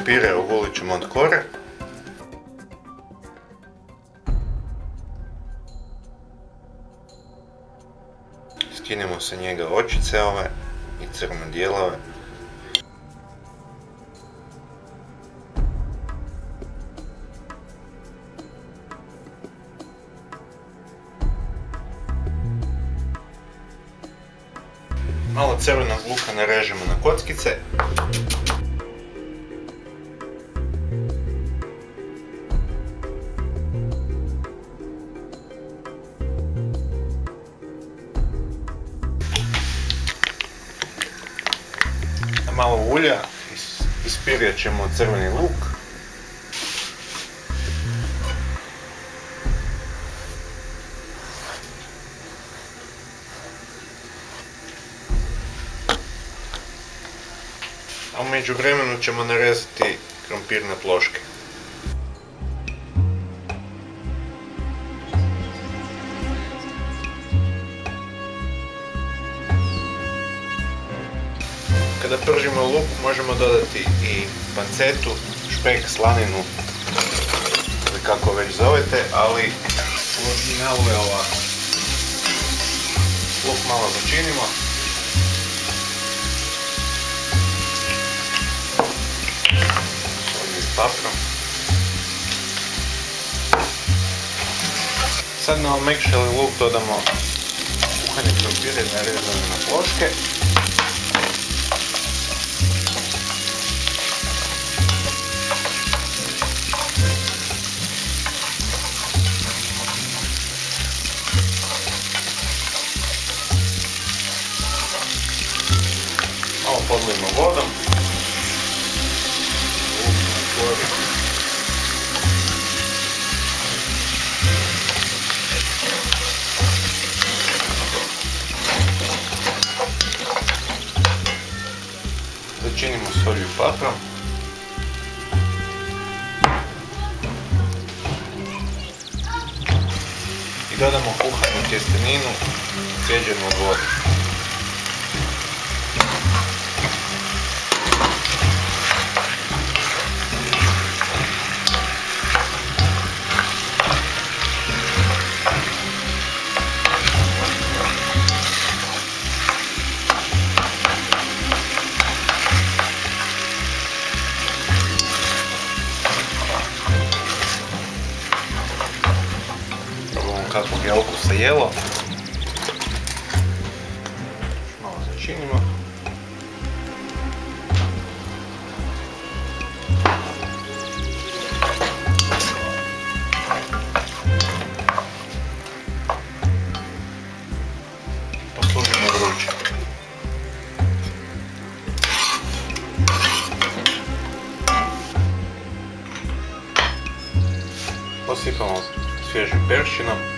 krumpire ogulit ćemo od kore. Skinemo sa njega očice ove i crne dijelove. Malo crvenog luka narežemo na kockice. Malo ulja, ispirjat ćemo crveni luk. A u međuvremenu ćemo narezati krompirne ploške. Kada pržimo luk možemo dodati i pancetu, špek, slaninu ili kako već zovete, ali u originalu je ovako. Luk malo začinimo. Solju i paprom. Sad na omekšali luk dodamo kuhane krompire narezane na ploške. Malo podlijemo vodom. Začinimo solju i paprom. I dodamo kuhanu tjesteninu, cijeđenu od vode. Kakvog je okusa jelo. Malo začinimo. Poslužimo vruće. Posipamo svježim peršinom.